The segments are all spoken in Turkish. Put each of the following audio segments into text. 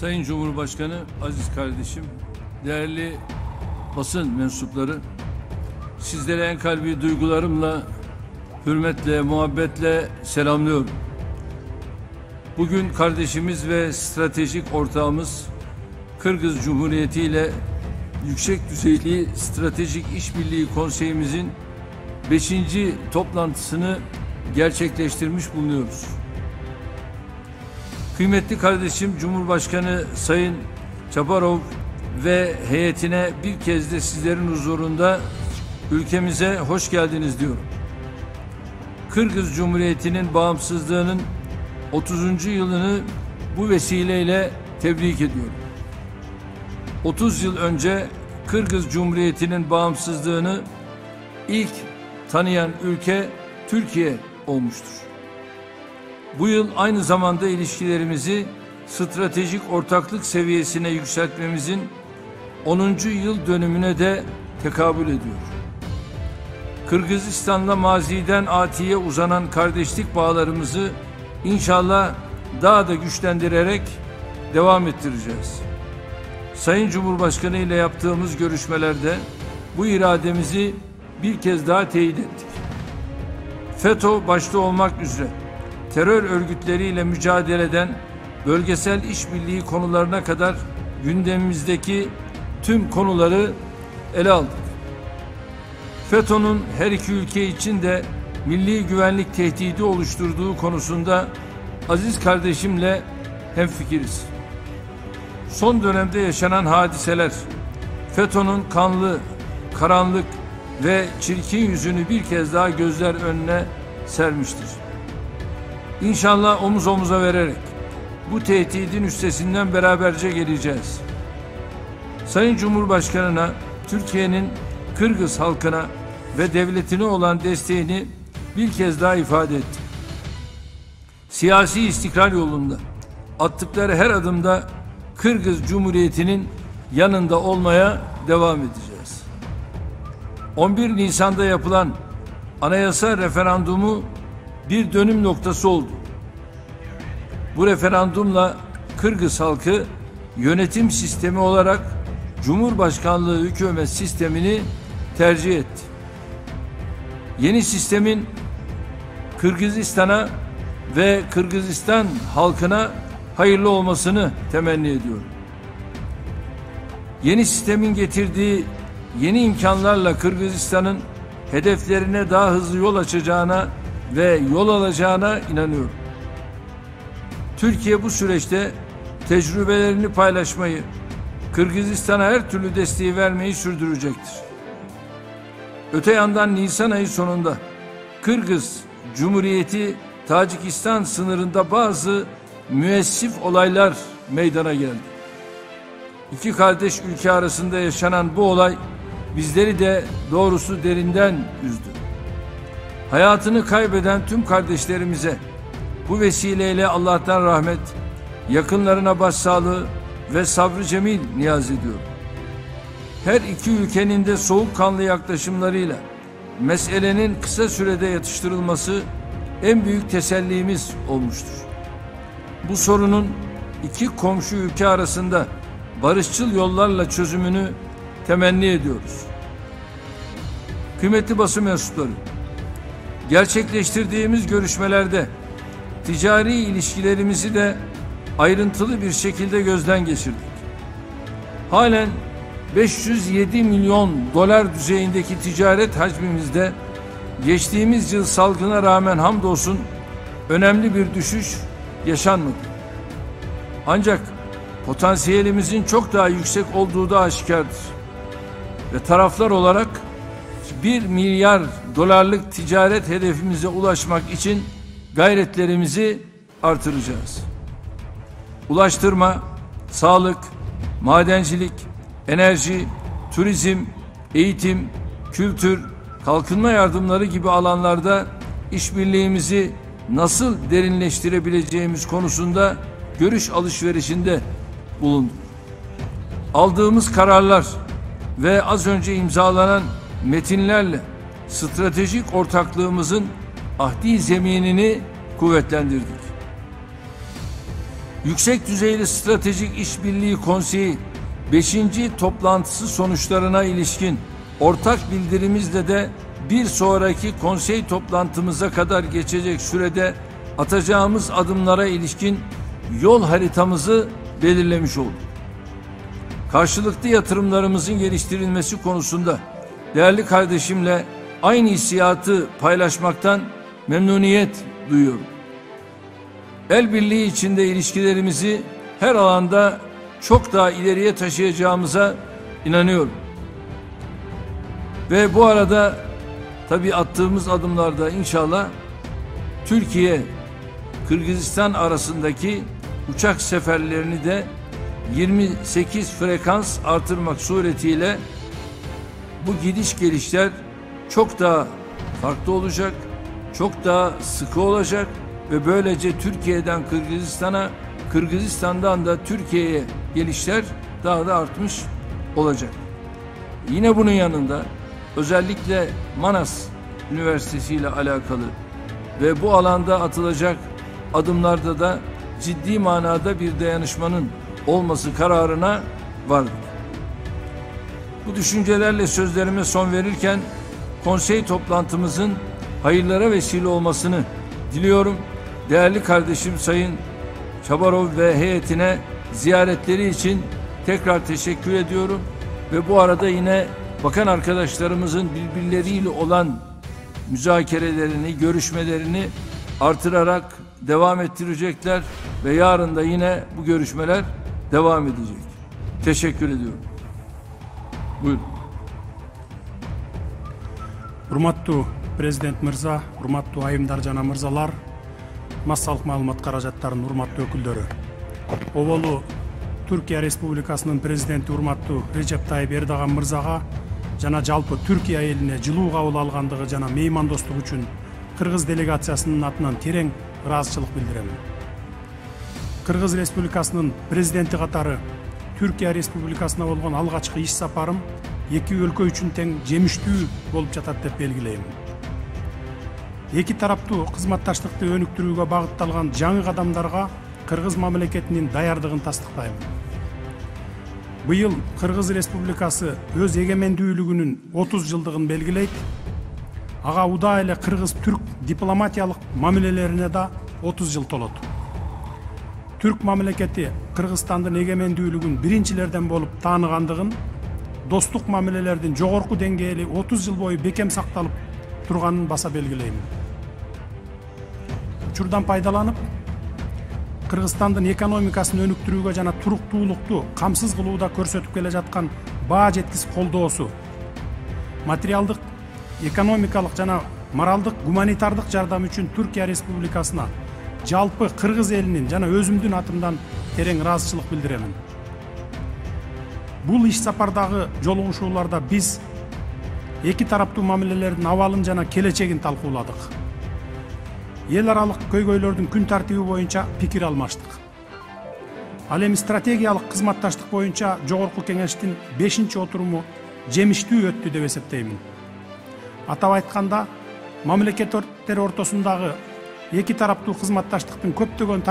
Sayın Cumhurbaşkanı, aziz kardeşim, değerli basın mensupları, sizlere en kalbi duygularımla, hürmetle, muhabbetle selamlıyorum. Bugün kardeşimiz ve stratejik ortağımız Kırgız Cumhuriyeti ile Yüksek Düzeyli Stratejik İşbirliği Konseyimizin 5. toplantısını gerçekleştirmiş bulunuyoruz. Kıymetli kardeşim Cumhurbaşkanı Sayın Çaparov ve heyetine bir kez de sizlerin huzurunda ülkemize hoş geldiniz diyorum. Kırgız Cumhuriyeti'nin bağımsızlığının 30. yılını bu vesileyle tebrik ediyorum. 30 yıl önce Kırgız Cumhuriyeti'nin bağımsızlığını ilk tanıyan ülke Türkiye olmuştur. Bu yıl aynı zamanda ilişkilerimizi stratejik ortaklık seviyesine yükseltmemizin 10. yıl dönümüne de tekabül ediyor. Kırgızistan'la maziden atiye uzanan kardeşlik bağlarımızı inşallah daha da güçlendirerek devam ettireceğiz. Sayın Cumhurbaşkanı ile yaptığımız görüşmelerde bu irademizi bir kez daha teyit ettik. FETÖ başta olmak üzere terör örgütleriyle mücadeleden bölgesel işbirliği konularına kadar gündemimizdeki tüm konuları ele aldık. FETÖ'nün her iki ülke için de milli güvenlik tehdidi oluşturduğu konusunda aziz kardeşimle hemfikiriz. Son dönemde yaşanan hadiseler FETÖ'nün kanlı, karanlık ve çirkin yüzünü bir kez daha gözler önüne sermiştir. İnşallah omuz omuza vererek bu tehdidin üstesinden beraberce geleceğiz. Sayın Cumhurbaşkanı'na, Türkiye'nin Kırgız halkına ve devletine olan desteğini bir kez daha ifade etti. Siyasi istikrar yolunda attıkları her adımda Kırgız Cumhuriyeti'nin yanında olmaya devam edeceğiz. 11 Nisan'da yapılan anayasa referandumu bir dönüm noktası oldu. Bu referandumla Kırgız halkı yönetim sistemi olarak Cumhurbaşkanlığı hükümet sistemini tercih etti. Yeni sistemin Kırgızistan'a ve Kırgızistan halkına hayırlı olmasını temenni ediyorum. Yeni sistemin getirdiği yeni imkanlarla Kırgızistan'ın hedeflerine daha hızlı yol açacağına ve yol alacağına inanıyorum. Türkiye bu süreçte tecrübelerini paylaşmayı, Kırgızistan'a her türlü desteği vermeyi sürdürecektir. Öte yandan Nisan ayı sonunda Kırgız Cumhuriyeti Tacikistan sınırında bazı müessif olaylar meydana geldi. İki kardeş ülke arasında yaşanan bu olay bizleri de doğrusu derinden üzdü. Hayatını kaybeden tüm kardeşlerimize bu vesileyle Allah'tan rahmet, yakınlarına başsağlığı ve sabrı cemil niyaz ediyorum. Her iki ülkenin de soğukkanlı yaklaşımlarıyla meselenin kısa sürede yatıştırılması en büyük tesellimiz olmuştur. Bu sorunun iki komşu ülke arasında barışçıl yollarla çözümünü temenni ediyoruz. Kıymetli basın mensupları, gerçekleştirdiğimiz görüşmelerde ticari ilişkilerimizi de ayrıntılı bir şekilde gözden geçirdik. Halen 507 milyon dolar düzeyindeki ticaret hacmimizde geçtiğimiz yıl salgına rağmen hamdolsun önemli bir düşüş yaşanmadı. Ancak potansiyelimizin çok daha yüksek olduğu da aşikardır. Ve taraflar olarak 1 milyar dolarlık ticaret hedefimize ulaşmak için gayretlerimizi artıracağız. Ulaştırma, sağlık, madencilik, enerji, turizm, eğitim, kültür, kalkınma yardımları gibi alanlarda işbirliğimizi nasıl derinleştirebileceğimiz konusunda görüş alışverişinde bulunduk. Aldığımız kararlar ve az önce imzalanan metinlerle stratejik ortaklığımızın ahdi zeminini kuvvetlendirdik. Yüksek Düzeyli Stratejik İşbirliği Konseyi 5. toplantısı sonuçlarına ilişkin ortak bildirimizle de bir sonraki konsey toplantımıza kadar geçecek sürede atacağımız adımlara ilişkin yol haritamızı belirlemiş olduk. Karşılıklı yatırımlarımızın geliştirilmesi konusunda değerli kardeşimle aynı hissiyatı paylaşmaktan memnuniyet duyuyorum. El birliği içinde ilişkilerimizi her alanda çok daha ileriye taşıyacağımıza inanıyorum. Ve bu arada tabii attığımız adımlarda inşallah Türkiye-Kırgızistan arasındaki uçak seferlerini de 28 frekans artırmak suretiyle bu gidiş gelişler çok daha farklı olacak, çok daha sıkı olacak ve böylece Türkiye'den Kırgızistan'a, Kırgızistan'dan da Türkiye'ye gelişler daha da artmış olacak. Yine bunun yanında özellikle Manas Üniversitesi ile alakalı ve bu alanda atılacak adımlarda da ciddi manada bir dayanışmanın olması kararına vardık. Bu düşüncelerle sözlerime son verirken konsey toplantımızın hayırlara vesile olmasını diliyorum. Değerli kardeşim Sayın Çabarov ve heyetine ziyaretleri için tekrar teşekkür ediyorum ve bu arada yine bakan arkadaşlarımızın birbirleriyle olan müzakerelerini, görüşmelerini artırarak devam ettirecekler ve yarın da yine bu görüşmeler devam edecek. Teşekkür ediyorum. Buyurun. Урматтуу президент мырза, урматтуу айымдар жана мырзалар, массалык маалымат каражаттарынын урматтуу өкүлдөрү. Оболу Түркия Республикасынын президенти урматтуу Режеп Тайып Эрдоган мырзага жана жалпы Түркия элине жылуу кабыл алгандыгы жана меймандостук үчүн Кыргыз делегациясынын атынан терең ыраазычылык билдирем. Кыргыз Республикасынын президенти катары Түркия Республикасына болгон алгачкы иш сапарым эки өлкө үчүн тең жемиштүү болуп жатат деп белгилейм. Эки тараптуу кызматташтыкты өнүктүрүүгө багытталган жаңы кадамдарга Кыргыз мамлекетинин даярдыгын тастыктайм. Быйыл Кыргыз Республикасы өз эгемендүүлүгүнүн 30 жылдыгын белгилейт. Ага удаа эле кыргыз-түрк дипломатиялык мамилелерине да 30 жыл толот. Түрк мамлекети Кыргызстандын эгемендүүлүгүн биринчилерден болуп тааныгандыгын, достук мамилелердин жогорку деңгээли 30 жыл бою бекем сакталып турганын баса белгилейм. Учурдан пайдаланып, Кыргызстандын экономикасын өнүктүрүүгө жана туруктуулукту камсыз кылууда көрсөтүп келе жаткан баа жеткис колдоосу, материалдык, экономикалык жана моралдык, гуманитардык жардам үчүн Түркия Республикасына жалпы Кыргыз элинин жана өзүмдүн атымдан терең ыраазычылык билдиремин. Бул иш сапардагы жолугушууларда биз эки тараптуу мамилелердин абалын жана келечегин талкууладык. Эл аралык көйгөйлөрдүн күн тартиби боюнча пикир алмаштык. Ал эми стратегиялык кызматташтык боюнча жогорку кеңештин 5-отуруму жемиштүү өттү деп эсептеймин. Атап айтканда, мамлекеттер ортосундагы эки тараптуу кызматташтыктын көптөгөн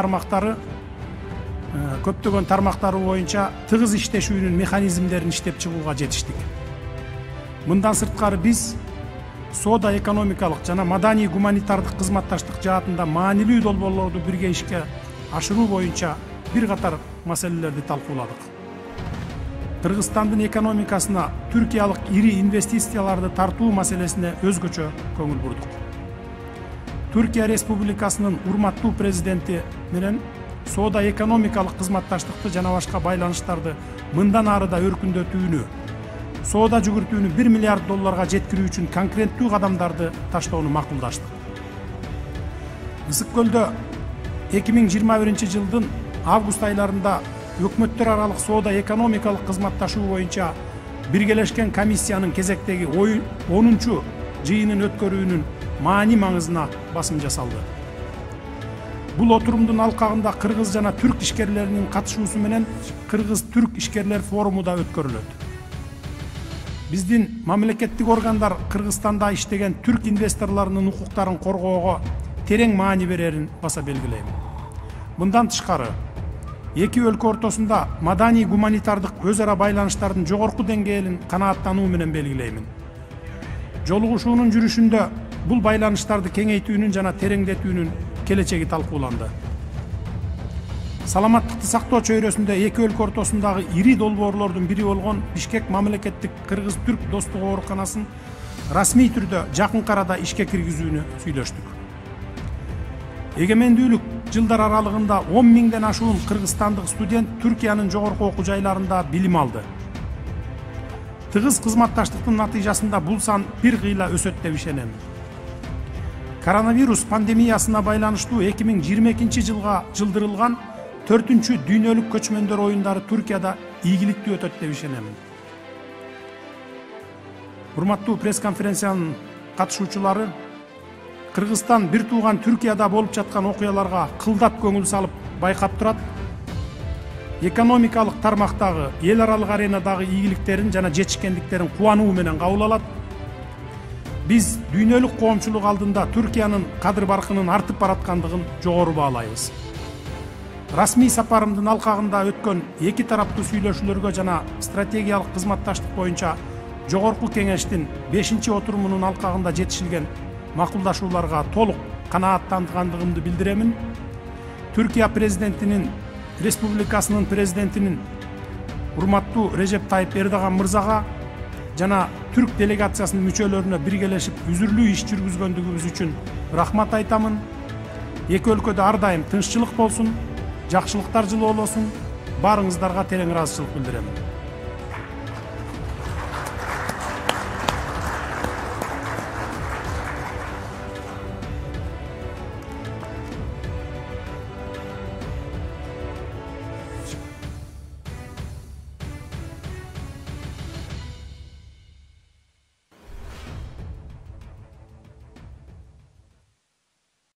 тармактары боюнча тыгыз иштешүүнүн механизмдерин иштеп чыгууга жетиштик. Мындан сырткары биз соода экономикалык жана маданий гуманитардык кызматташтык жаатында маанилүү долбоорлорду бирге ишке ашыруу боюнча бир катар маселелерди талкууладык. Кыргызстандын экономикасына түркиялык ири инвестицияларды тартуу маселесине өзгөчө көңүл бурдук. Түркия Республикасынын урматтуу президенти менен соода экономикалык кызматташтыкты жана башка байланыштарды мындан ары да өркүндөтүүнү, соода жүгүртүүнү $1 миллиард жеткирүү үчүн конкреттүү кадамдарды таштоону макулдаштык. Ысык көлдө 2021 жылдын август айларында өкмөттөр аралык соода экономикалык кызматташуу боюнча биргелешкен комиссиянын кезектеги 10-чу жыйынын өткөрүүнүн маани маңызына басым жасалды. Бул отурумдун алкагында кыргыз жана түрк ишкерлеринин катышуусу менен Кыргыз-түрк ишкерлер форуму да өткөрүлөт. Биздин мамлекеттик органдар Кыргызстанда иштеген түрк инвесторлорунун укуктарын коргоого терең маани берерин баса белгилейм. Мындан тышкары, эки өлкө ортосунда маданий гуманитардык өз ара байланыштардын жогорку деңгээлин канааттануу менен белгилеймин. Жолугушуунун жүрүшүндө бул байланыштарды кеңейтүүнүн жана тереңдетүүнүн келечеги талкууланды. Саламаттыкты сактоо чөйрөсүндө эки өлкө ортосундагы ири долбоорлордун бири болгон Бишкек мамлекеттик кыргыз-түрк достук ооруканасын расмий түрдө жакынкы арада ишке киргизүүнү сүйлөштүк. Эгемендүүлүк жылдар аралыгында 10 миңден ашуун кыргызстандык студент Түркиянын жогорку окуу жайларында билим алды. Тыгыз кызматташтыктын натыйжасында бул сан бир кыйла өсөт деп ишенем. Коронавирус пандемиясына байланыштуу 2022 жылга жылдырылган 4-чү дүйнөлүк көчмөндөр оюндары Түркияда ийгиликтүү өтөт деп ишенем. Урматтуу пресс-конференциянын катышуучулары, Кыргызстан бир тууган Түркияда болуп жаткан окуяларга кылдат көңүл салып байкап турат. Экономикалык тармактагы, эл аралык аренадагы ийгиликтерин жана жетишкендиктерин кубануу менен кабыл алат. Биз дүйнөлүк коомчулук алдында Түркиянын кадыр баркынын артып бараткандыгын жогору баалайбыз. Расмий сапарымдын алкагында өткөн эки тараптуу сүйлөшүүлөргө жана стратегиялык кызматташтык боюнча жогорку кеңештин 5-отурумунун алкагында жетишилген макулдашууларга толук канааттангандыгымды билдиремин. Түркия президентинин, республикасынын президентинин урматтуу Режеп Тайып Эрдоган мырзага жана түрк делегациясынын мүчөлөрүнө биргелешип үзүрлүү иш жүргүзгөндүгүбүз үчүн рахмат айтамын. Эки өлкөдө ар дайым тынччылык болсун, жакшылыктар жылоолосун. Баарыңыздарга терең ыраазычылык билдирем.